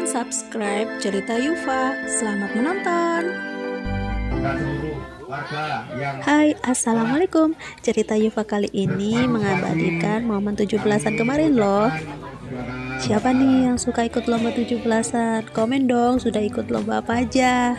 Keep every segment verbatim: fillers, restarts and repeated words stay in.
subscribe Cerita Yufa. Selamat menonton. Hai, assalamualaikum. Cerita Yufa kali ini mengabadikan momen tujuh belasan kemarin loh. Siapa nih yang suka ikut lomba tujuh belasan? Komen dong, sudah ikut lomba apa aja?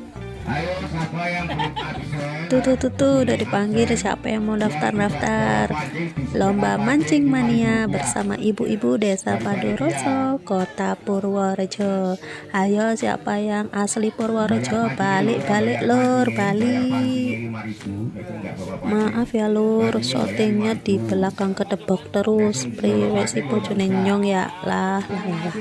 Tuh tuh tuh tuh udah dipanggil, siapa yang mau daftar-daftar lomba mancing mania bersama ibu-ibu desa Padoroso, Kota Purworejo. Ayo, siapa yang asli Purworejo, balik-balik lur, balik. Maaf ya lur, syutingnya di belakang kedebok terus. Priwe si bojone nyong ya lah lah lah.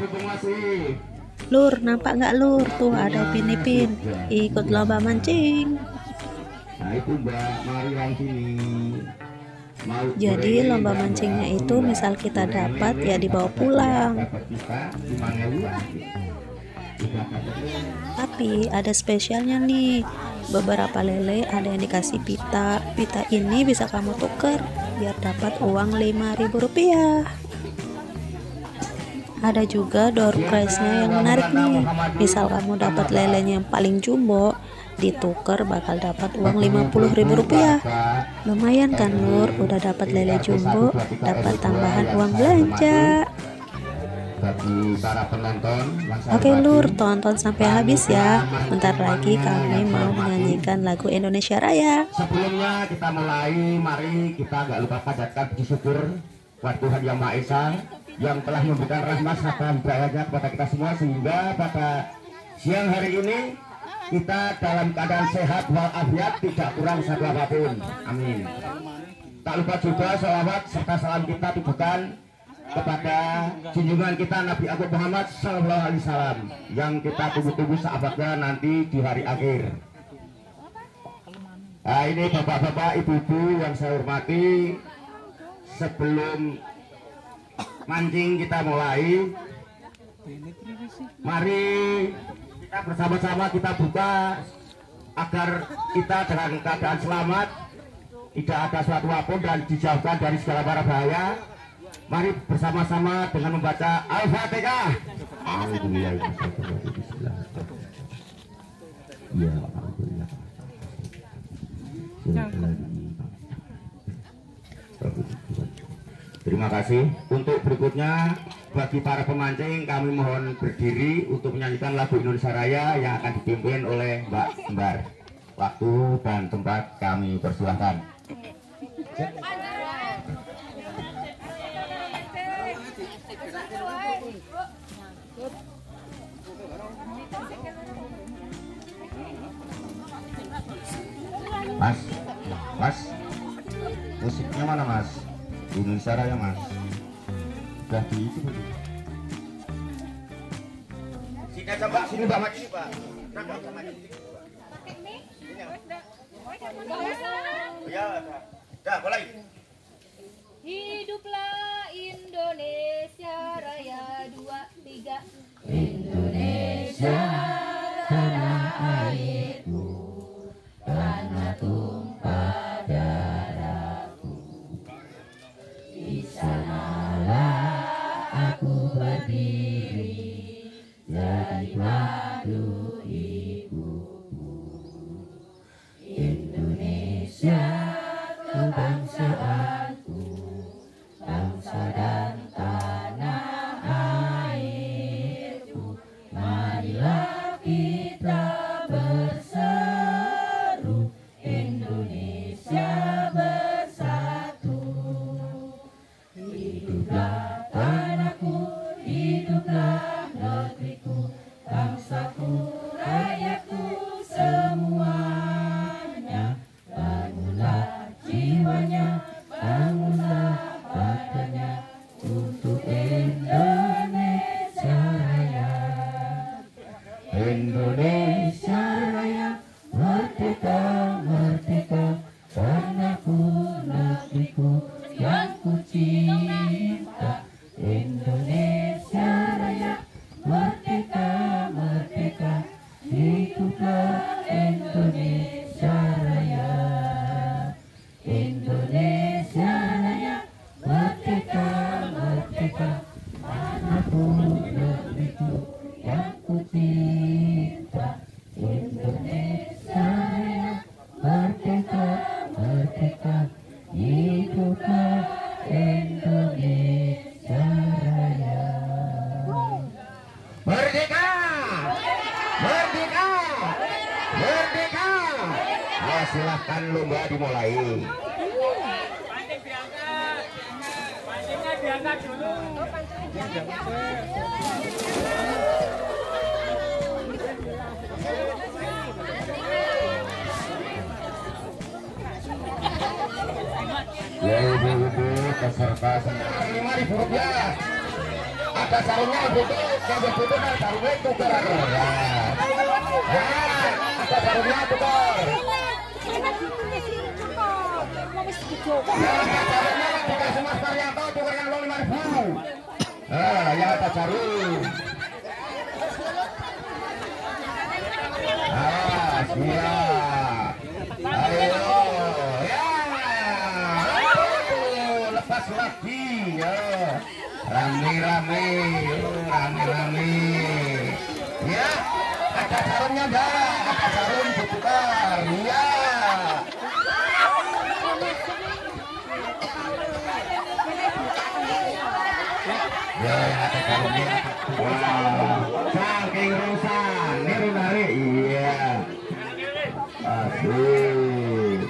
Lur, nampak nggak lur? Tuh ada Upin Ipin ikut lomba mancing. Nah itu Mbak, mari yang sini. Jadi lomba mancingnya itu misal kita dapat ya dibawa pulang. Tapi ada spesialnya nih. Beberapa lele ada yang dikasih pita. Pita ini bisa kamu tuker biar dapat uang lima ribu rupiah. Ada juga door prize-nya yang menarik nih. Misal kamu dapat lelenya yang paling jumbo, ditukar bakal dapat uang lima puluh ribu rupiah. Lumayan kan lur, udah dapat lele jumbo, dapat tambahan uang belanja. Oke lur, tonton sampai habis ya. Bentar lagi kami mau menyanyikan lagu Indonesia Raya. Sebelumnya kita mulai, mari kita gak lupa panjatkan puji syukur buat Tuhan Yang Maha Esa yang telah memberikan rahmat serta hidayahnya kepada kita semua, sehingga pada siang hari ini kita dalam keadaan sehat walafiat, tidak kurang satu apapun. Amin. Tak lupa juga salawat serta salam kita tujukan kepada junjungan kita Nabi Agung Muhammad Sallallahu Alaihi Wasallam yang kita tunggu-tunggu sahabatnya nanti di hari akhir. Nah ini bapak-bapak, ibu-ibu yang saya hormati, sebelum mancing kita mulai, mari kita bersama-sama kita buka agar kita dalam keadaan selamat, tidak ada suatu apapun dan dijauhkan dari segala mara bahaya. Mari bersama-sama dengan membaca Al-Fatihah. Terima kasih. Untuk berikutnya, bagi para pemancing kami mohon berdiri untuk menyanyikan lagu Indonesia Raya yang akan dipimpin oleh Mbak Embar. Waktu dan tempat kami persilahkan. Mas, Mas, musiknya mana Mas? Indonesia Raya Mas. Udah di itu. Sini aja Mbak, sini Mbak, maju Pak. Nah, Mbak, maju. Pakai mic? Ya, dah. Dah, mulai. Hiduplah Indonesia Raya, dua, tiga. Indonesia tanah airku, tanah tumpah darahku. Di sanalah aku berdiri, jadi padu ibuku. Indonesia kebangsaanku, bangsa dan tanah airku. Marilah kita berseru, Indonesia bersatu. Hiduplah tanahku, hiduplah negeriku, bangsaku, rakyatku semuanya. Bangunlah jiwanya, bangunlah badannya untuk Indonesia Raya. Indonesia Raya, merdeka, merdeka, tanahku, negeriku yang ku cinta. Indonesia Raya, merdeka, merdeka, hiduplah Indonesia Raya. Indonesia Raya, merdeka, merdeka, tanahku, negeriku silahkan lomba dimulai. Pancingnya diangkat dulu. Ya ibu-ibu peserta lima ribu rupiah. Ada sarungnya ibu-ibu, yang ibu-ibu kan sarungnya tukeran. Ada sarungnya tukar. Dikasih Mas Karyanto tukarkan uang lima ribu. Ah, yang ada sarung. Ah, siap. Ayo, ya. Lepas lagi, ya. Rame-rame, rame-rame. Ya, ada sarungnya enggak? Ada sarung ditukar. Ya. Ya, ada sarungnya. Wow, saking rusak, niru narik, iya. Asik.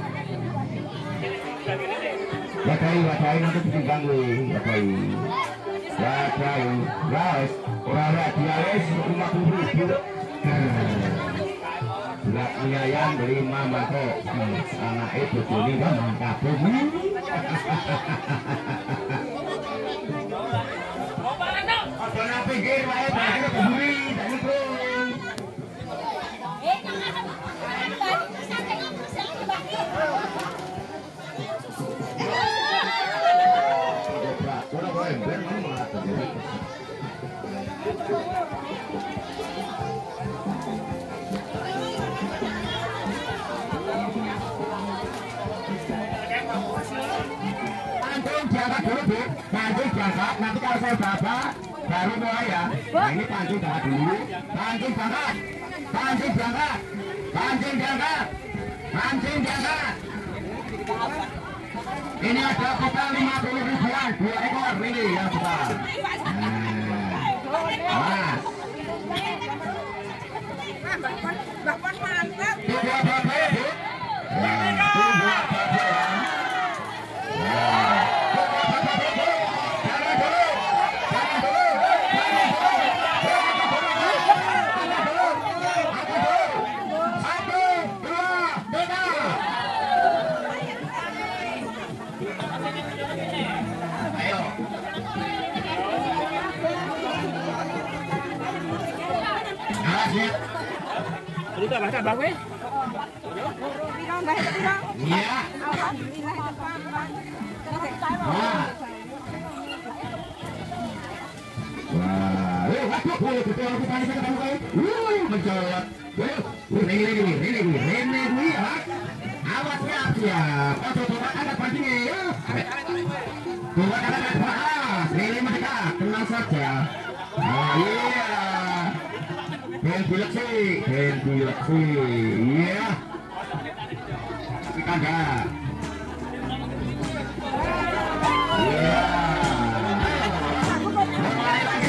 Wadai, wadai nanti ditimbang wih, wadai. Wadai, guys, orang-orang dia wis lima puluh ribu. Berat mie ayam lima mangkok. Anak itu jadi kan mangkap. Jangan pikir wae bakal keburi, tak nikung. Eh, jangan. Pancing diangkat dulu, Bu. Pancing diangkat, nanti kalau saya bapak baru mulai ya. Nah, ini pancing diangkat dulu. Pancing diangkat. Pancing diangkat. Pancing diangkat. Pancing diangkat. Ini ada total lima puluh ribuan, dua ekor ini ya kita. Nah, Bapak mantap. tunggu apa-apa ya, Bu? Nah, tunggu apa-apa ya. Nah, tunggu apa-apa, Bu. Jangan dulu. Jangan dulu. Jangan dulu. Jangan dulu. Jangan dulu. Aku dulu. Satu, dua, tiga. Ayo. Awas ya. Dulu tak baca bawe. Iya. Wah. Wah, eh, waduh, boleh betul aku tadi saya ketemu kamu. Wuh, mencolot. Wuh, wuh, ini, ini, ini, ini, ini, ini, ini, ya. Awas siap, siap. Oh, tuh, tuh, angkat pancingnya, yuk. Tuh, angkat, angkat, panas. Ini mendekat, tenang saja. Oh, iya. Ben bileksi, ben bileksi, iya. Kita enggak. Iya. Mulai lagi.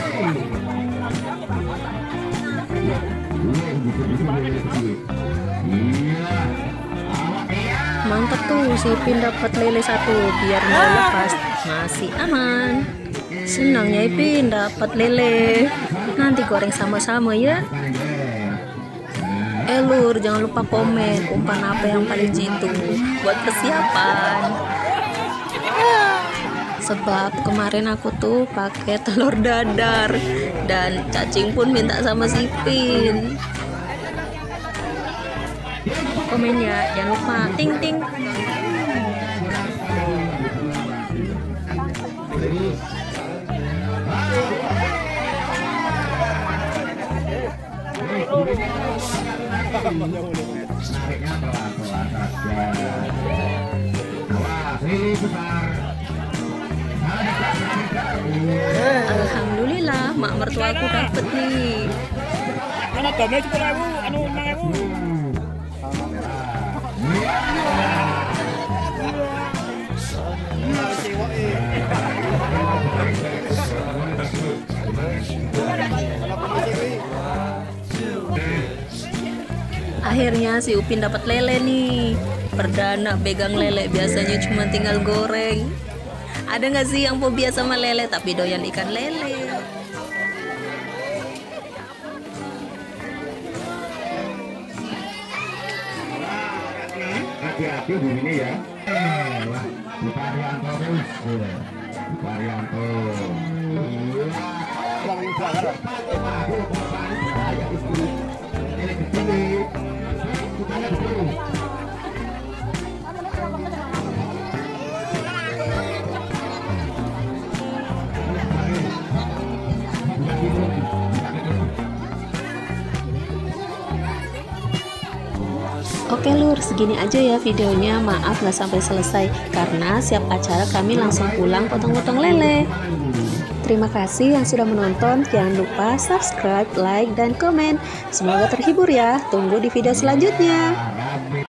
Iya. Awak iya. Mantap tuh si Ipin dapat lele satu biar nggak lepas, masih aman. Senang ya Ipin dapat lele. Nanti goreng sama-sama ya. Eh lur, jangan lupa komen umpan apa yang paling jitu buat persiapan. Sebab kemarin aku tuh pakai telur dadar dan cacing pun minta sama si Ipin. Komen ya, jangan lupa ting ting. Nariknya pelan-pelan saja. Awas, ini besar. Alhamdulillah, mak mertuaku dapet nih. Ana damai sepuluh ribu, anu lima ribu. Akhirnya si Upin dapat lele nih. Perdana pegang lele, biasanya cuma tinggal goreng. Ada nggak sih yang fobia sama lele tapi doyan ikan lele? Hati-hati di sini ya. Eh, wah, di Parianto terus. Di Parianto. Oke lur, segini aja ya videonya. Maaf nggak sampai selesai karena siap acara kami langsung pulang potong-potong lele. Terima kasih yang sudah menonton. Jangan lupa subscribe, like, dan komen. Semoga terhibur ya. Tunggu di video selanjutnya.